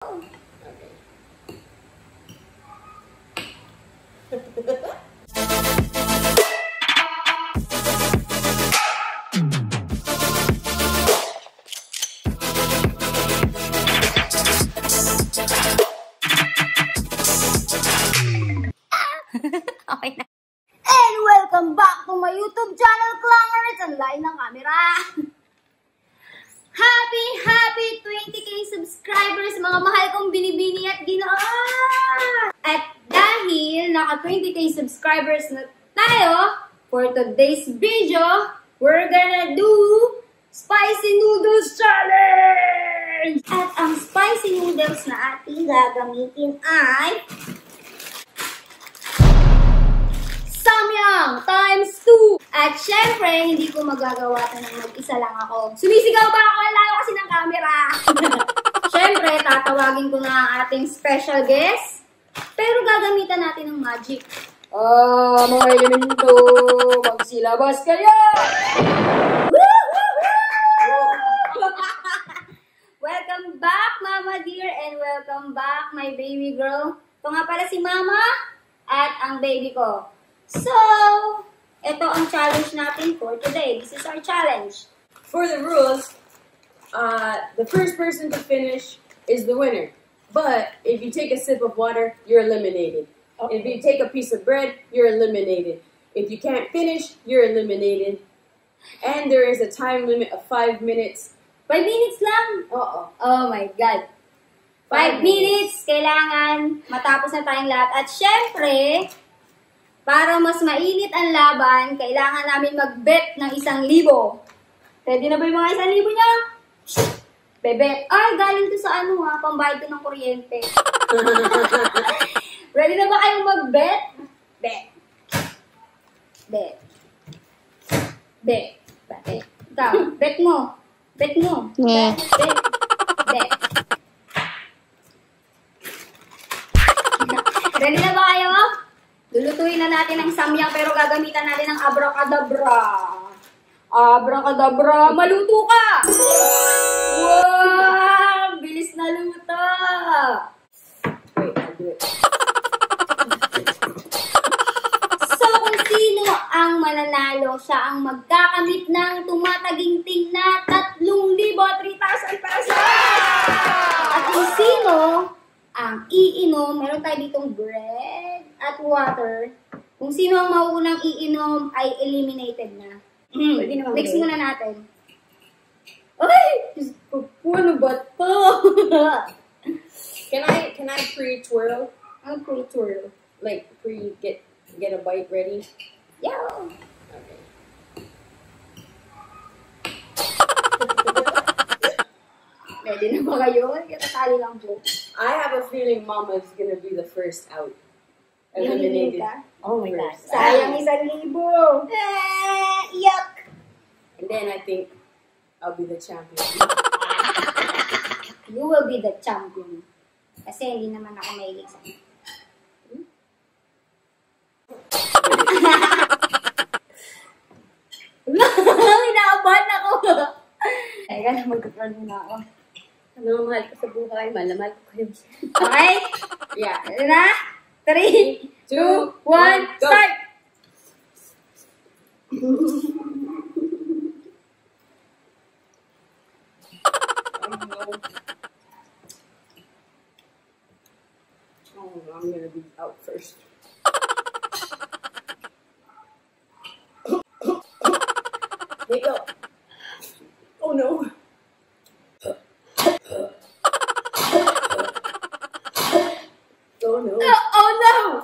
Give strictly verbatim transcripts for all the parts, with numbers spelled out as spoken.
Okay. Okay na. And welcome back to my YouTube channel, Clangers! Ang layo ng camera. Happy, happy twenty K subscribers, mga mahal kong binibini at ginoo! At dahil naka twenty K subscribers na tayo, for today's video, we're gonna do Spicy Noodles Challenge! At ang spicy noodles na ating gagamitin ay Samyang times two. At syempre, hindi ko magagawa ito ng mag-isa lang ako. Sumisigaw ba ako? Ang layo kasi ng camera. Syempre, tatawagin ko na ang ating special guest. Pero gagamitan natin ng magic. Ah, mga elemento, magsilabas kayo! Welcome back, Mama dear, and welcome back, my baby girl. Ito nga pala si Mama at ang baby ko. So, ito ang challenge natin for today. This is our challenge. For the rules, uh, the first person to finish is the winner. But if you take a sip of water, you're eliminated. Okay. If you take a piece of bread, you're eliminated. If you can't finish, you're eliminated. And there is a time limit of five minutes. Five minutes lang? Uh-oh. Oh my God. Five, five minutes. minutes. Kailangan matapos na tayong lahat. At syempre, para mas mainit ang laban, kailangan namin mag-bet ng isang libo. Pwede na ba yung mga isang libo niya? Bebet. Ay, galing to sa ano ha, pambayad ko ng kuryente. Ready na ba kayong mag-bet? Bet. Bet. Bet. Bet. Ikaw, bet mo. Bet mo. Bet. Bet. Bet. Ready na ba kayo? Lulutuin na natin ang samyang pero gagamitan natin ng abracadabra. Abracadabra, maluto ka! Wow! Bilis na luto! Wait, I'll do it. So, kung sino ang mananalo, siya ang magkakamit ng tumataginting na tatlong libo, three thousand pesos! At kung sino ang iinom, meron tayo ditong bread at water. Kung sino ang mauunang iinom ay eliminated na. Mm. Mix muna natin. Ay! Ano ba ito? Can I can I pre-twirl? Ang pre-twirl. Like pre get get a bite ready? Yeah. Okay. Ready na ba kayo? Katatali lang po. I have a feeling Mama's gonna be the first out. Eliminated. Oh my God. First. Sayang isang libo. Ah, yuck. And then I think I'll be the champion. You will be the champion. Kasi hindi naman ako mahilig sa hmm? Inaabahan ako. Teka na, mag-upload muna ako. Ano mahal ko sa buhay, mahal na mahal ko kayo. Okay? Yeah. Ano na? Three, two, one, go. start! Oh, I'm gonna be out first. Wake up. Oh no. Oh no. Oh, oh no!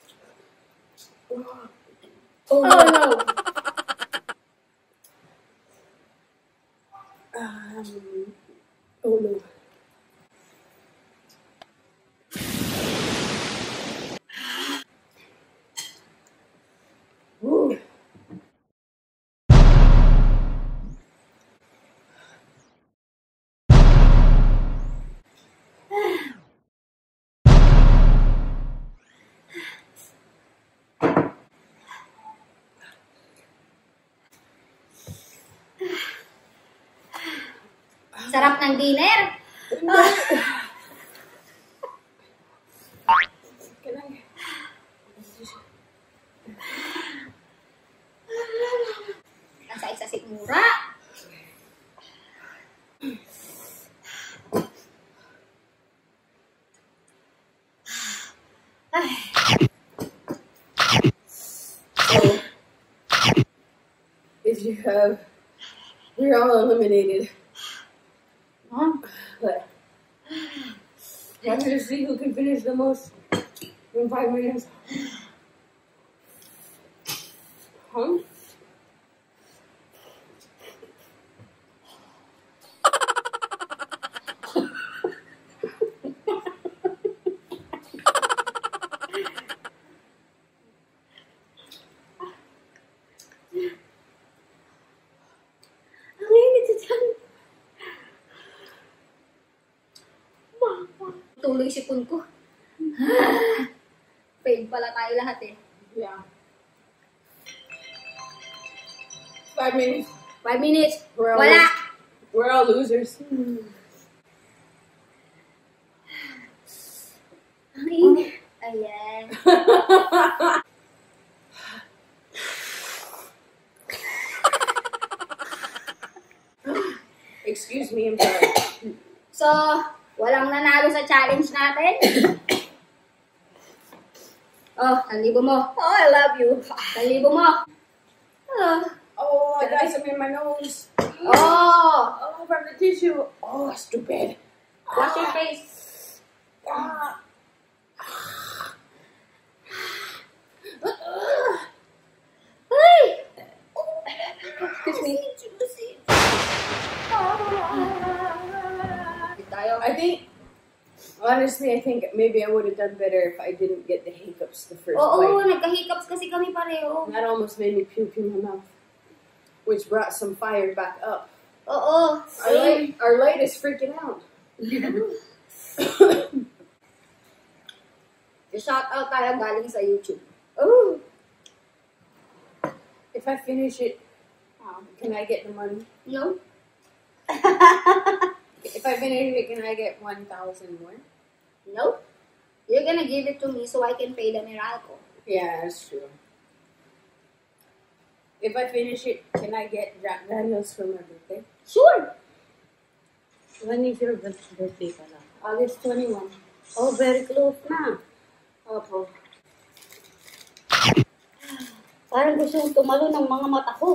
Oh, Oh no. no! Um, oh no. Woo. Sarap ng dinner. is you have, you're all eliminated. Huh? But I'm gonna see who can finish the most in five minutes. Huh? Tuloy sipon ko. Fail pala tayo lahat eh. Yeah. Five minutes. Five minutes. We're all, Wala. We're all losers. Ang init. Ayan. Excuse me, I'm sorry. So, walang nanalo sa challenge natin. Oh, talibo mo. Oh, I love you. Talibo mo. Oh. Oh, I got some in my nose. Oh. Oh, from the tissue. Oh, stupid. Wash your face. Ah. Ay! Excuse me. Tayo. I think, honestly, I think maybe I would have done better if I didn't get the hiccups the first Oo, bite. nagka-hiccups kasi kami pareho. That almost made me puke in my mouth, which brought some fire back up. Oo. Our light, our light is freaking out. Shout out tayo galing sa YouTube. Oh. If I finish it, um, can I get the money? No? If I finish it, can I get one thousand more? No? You're gonna give it to me so I can pay the Meralco. Yeah, that's true. If I finish it, can I get Jack Daniels for my birthday? Sure! When is your birthday pala? August twenty-first. Oh, very close na. Opo. Parang gusto kong tumalo ng mga mata ko.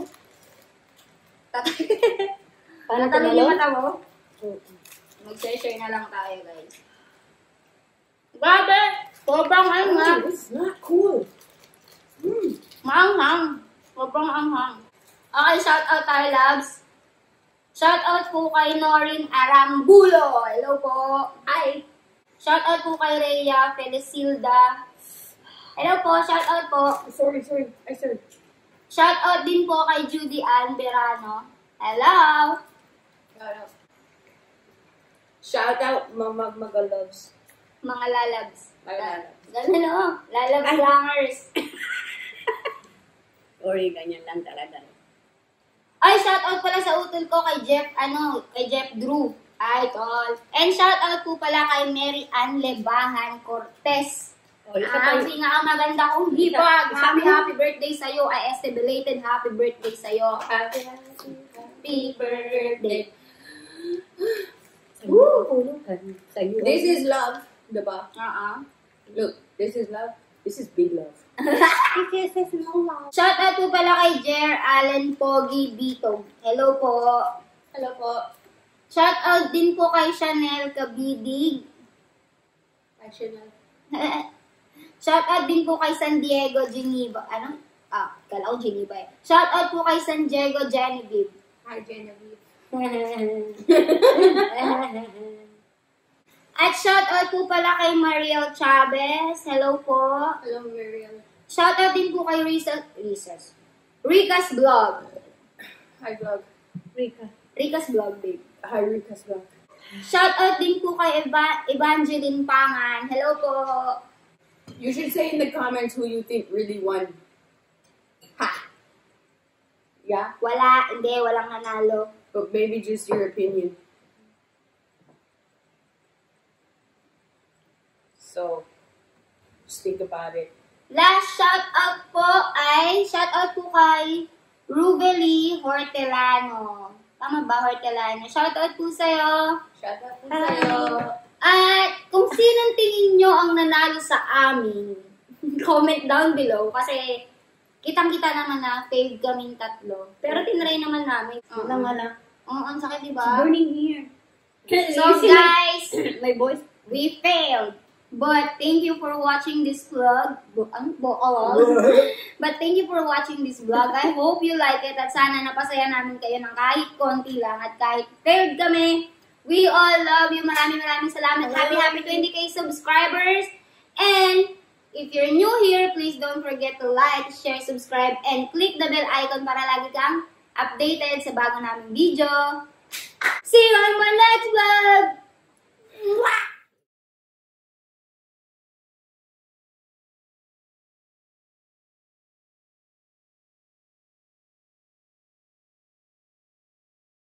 Paano Natalo tumalo? yung mata mo? Oo. Mag-share na lang tayo, guys. Grabe! Sobrang anghang. It's not cool. Mm. Maanghang. Sobrang anghang. Okay, shout out tayo, loves. Shout out po kay Norin Arambulo. Hello po. Hi. Shout out po kay Rhea Felicilda. Hello po, shout out po. Sorry, sorry. I sorry. Shout out din po kay Judy Ann Berano. Hello. Shout out. Shout out, Mama Magalobs. Mga lalabs. Lalabs. Ganun o. Lalabs langers. Sorry, ganyan lang talaga. Ay, shout out pala sa utol ko kay Jeff, ano, kay Jeff Drew. Ay, tol. And shout out po pala kay Mary Ann Lebahan Cortez. Oh, isa Ah, pa ang maganda kong hibag. Happy, happy birthday sa'yo. I este belated happy birthday sa'yo. Happy, happy, Happy birthday. Woo! Sa'yo. This is love, diba? Uh-uh. Look, this is love. This is big love. This is no love. Shout out po pala kay Jer Allen Pogi Bitog. Hello po. Hello po. Shout out din po kay Chanel Kabidig. Passional. Shout out din po kay San Diego Geneva. Ano? Ah, kala ko Geneva eh. Shout out po kay San Diego Genevieve. Hi, Genevieve. At shout out po pala kay Mariel Chavez. Hello po. Hello, Muriel. Shout out din po kay Risa, Risa's. Rika's Vlog. Hi, vlog. Rika. Rika's Vlog, babe. Hi, Rika's vlog. Shout out din po kay Eva Evangeline Pangan. Hello po. You should say in the comments who you think really won. Ha! Yeah? Wala, hindi, walang nanalo. But maybe just your opinion. So, just think about it. Last shout out po ay shout out po kay Rubeli Hortelano. Tama ba, Hortelano? Shout out po sa'yo. Shout out po Hi. sa'yo. At kung sinong tingin nyo ang nanalo sa amin, comment down below kasi kitang-kita naman na failed kaming tatlo. Pero tinry naman namin. Wala nga lang. Oo, ang sakit, diba? Burning here. So guys, My voice. we failed. But thank you for watching this vlog. Bo ang boolog. But thank you for watching this vlog. I hope you like it at sana napasaya namin kayo ng kahit konti lang at kahit failed kami. We all love you. Maraming maraming salamat. Happy happy twenty K subscribers. And if you're new here, please don't forget to like, share, subscribe, and click the bell icon para lagi kang updated sa bago naming video. See you on my next vlog! Mwah!